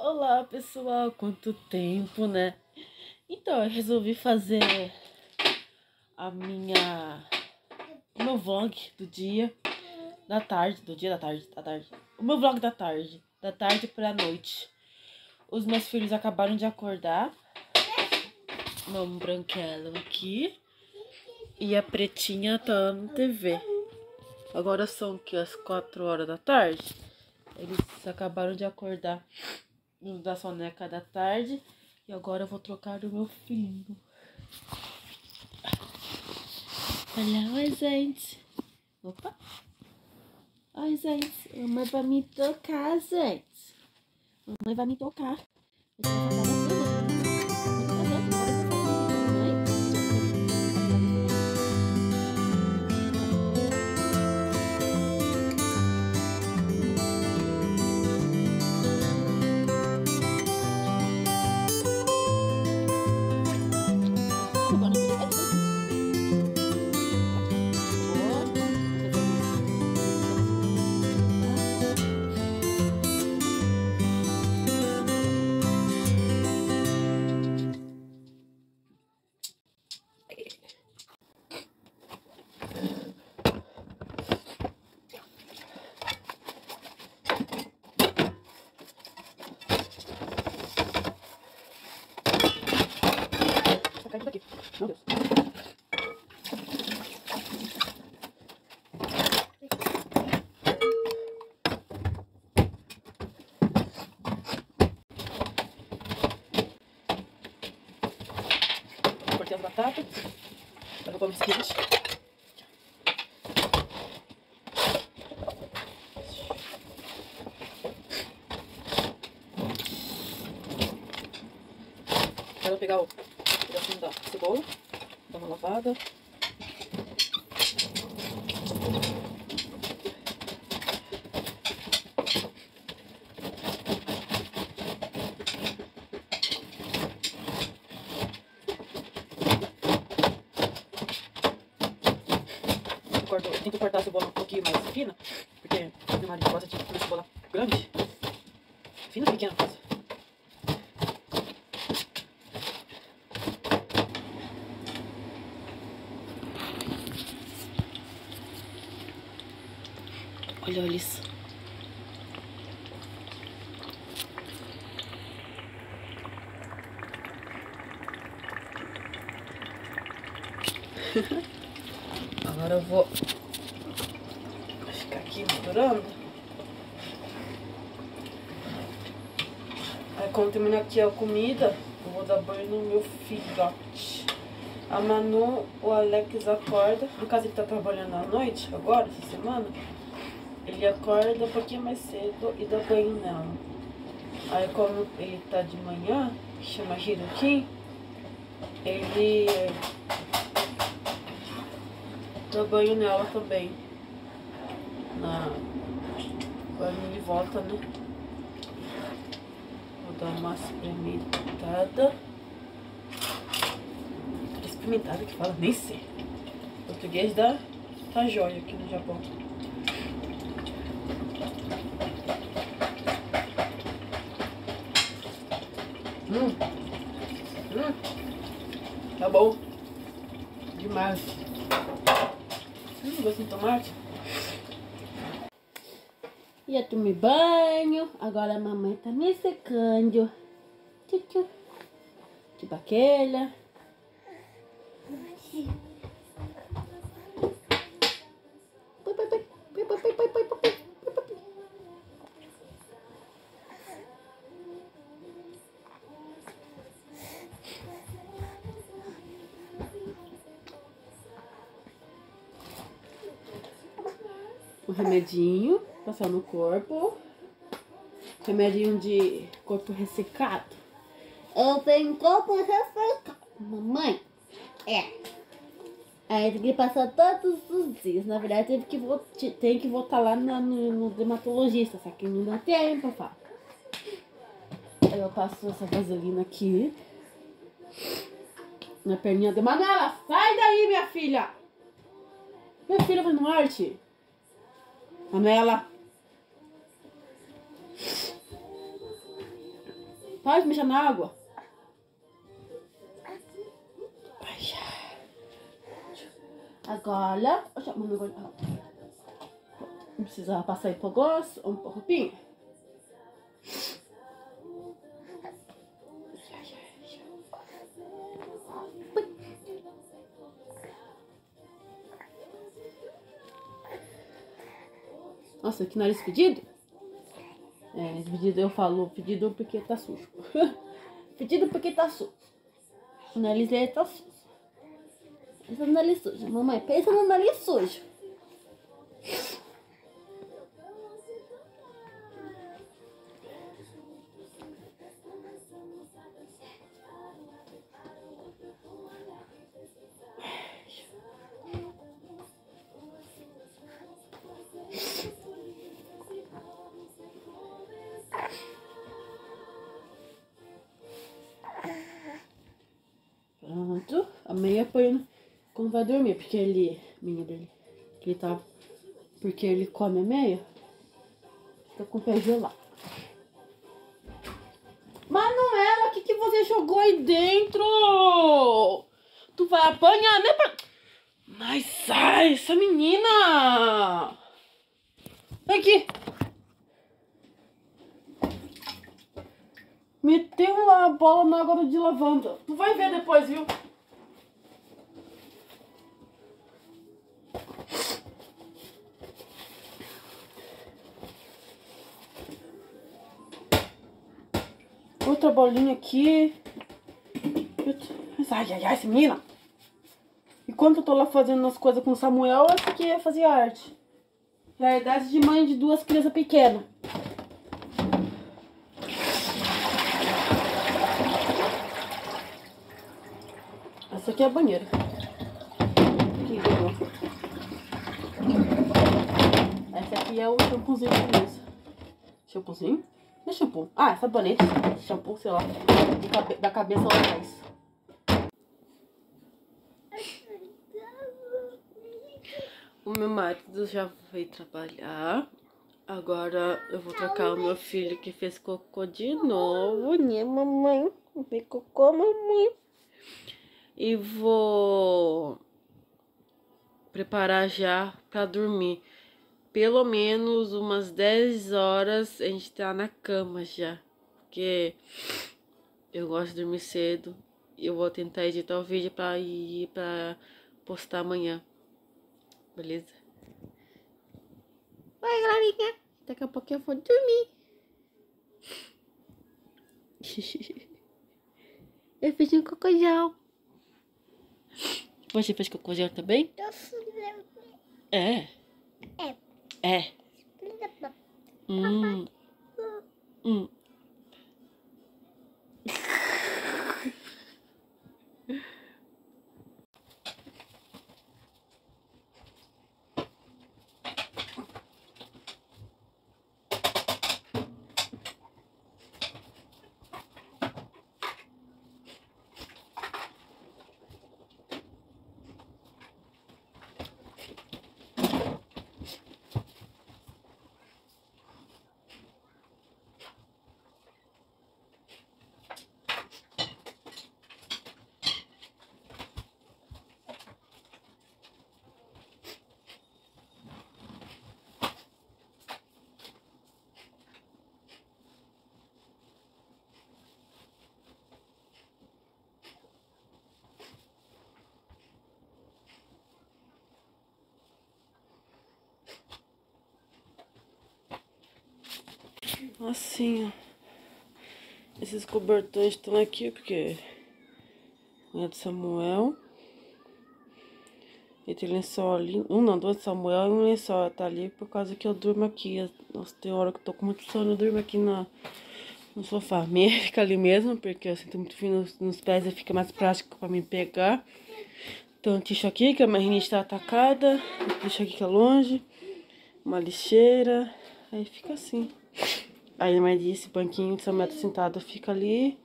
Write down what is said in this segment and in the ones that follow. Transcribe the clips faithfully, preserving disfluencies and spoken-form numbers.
Olá pessoal, quanto tempo, né? Então eu resolvi fazer a minha o meu vlog do dia, da tarde, do dia da tarde, da tarde. O meu vlog da tarde, da tarde pra noite. Os meus filhos acabaram de acordar. Meu branquelo aqui e a pretinha tá na T V. Agora são que as quatro horas da tarde. Eles acabaram de acordar da soneca da tarde. E agora eu vou trocar o meu filhinho. Olha, oi gente. Opa. Oi gente. Mamãe vai me tocar, gente. Mamãe vai me tocar. Cai daqui. Meu Deus. Cortei as batatas. Agora vou comer seguinte. Agora eu vou pegar o pedacinho da cebola, dar uma lavada. Corto, tento cortar a cebola um pouquinho mais fina, porque meu marido gosta de comer cebola grande. Fina ou pequena, no caso. Olha, olha isso. Agora eu vou ficar aqui misturando. Aí quando terminar aqui a comida, eu vou dar banho no meu filhote. A Manu, o Alex acorda. No caso ele tá trabalhando à noite, agora, essa semana. Ele acorda um pouquinho mais cedo e dá banho nela. Aí como ele tá de manhã, que chama Hiroki, ele dá banho nela também. Na... Quando ele volta, né? Vou dar uma experimentada. Experimentada que fala, nem sei. O português dá, tá jóia aqui no Japão. Hum. Hum. Tá bom. Demais. Hum, gosto de tomate. Ia tomar banho. Agora a mamãe tá me secando. Tchu-tchu. Tipo aquela. Um remedinho, passar no corpo. Remedinho de corpo ressecado. Eu tenho corpo ressecado, mamãe. É. Aí tem que passar todos os dias. Na verdade, teve que tem que voltar lá no, no, no dermatologista, só que não dá tempo, fala. Aí eu passo essa vaselina aqui na perninha de Manuela. Sai daí, minha filha! Minha filha vai no arte. Manuela. Para de mexer na água. Agora, não precisa passar aí pro gosto, um roupinho. Nossa, que nariz fedido. É, pedido eu falo pedido porque tá sujo. Pedido porque tá sujo. O nariz dele tá sujo. Pensa no nariz sujo. Mamãe, pensa no nariz sujo. Pronto. A meia põe quando vai dormir, porque ele, minha dele, que ele tá, porque ele come a meia, fica com o pé gelado. Manuela, o que que você jogou aí dentro? Tu vai apanhar, né? Pra... Mas sai, essa menina! Vem aqui. Meteu a bola na água de lavanda. Tu vai ver depois, viu? Outra bolinha aqui. Ai, ai, ai, essa menina. Enquanto eu tô lá fazendo as coisas com o Samuel, essa aqui ia fazer arte. Já é idade de mãe de duas crianças pequenas. Essa aqui é a banheira. Aqui, essa aqui é o shampoozinho de beleza. Shampoozinho? Não é shampoo. Ah, é sabonete. Shampoo, sei lá. Cabe da cabeça aos pés. O meu marido já foi trabalhar. Agora eu vou trocar o meu filho que fez cocô de novo, né, mamãe? Fez cocô, mamãe. E vou preparar já pra dormir. Pelo menos umas dez horas a gente tá na cama já. Porque eu gosto de dormir cedo. E eu vou tentar editar o vídeo pra ir pra postar amanhã. Beleza? Oi, galerinha. Daqui a pouco eu vou dormir. Eu fiz um cocôzão. Você fez cocôzão também? É. É. É. Hum. Hum. Assim, ó. Esses cobertões estão aqui porque é do Samuel. E tem lençol ali. Um não, dois do Samuel e um lençol tá ali por causa que eu durmo aqui. Nossa, tem hora que eu tô com muito sono, eu durmo aqui na, no sofá. Meia fica ali mesmo, porque eu sinto muito frio nos, nos pés e fica mais prático pra mim pegar. Então, deixo aqui que a minha rinite tá atacada. Deixo aqui que é longe. Uma lixeira. Aí fica assim. Aí, mais esse banquinho de Samuel tá sentado fica ali.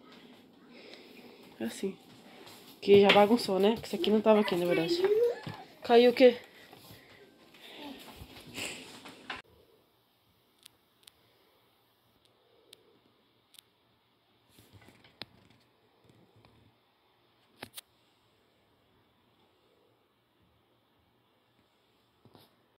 Assim. Que já bagunçou, né? Que isso aqui não tava aqui, na verdade. Caiu o quê?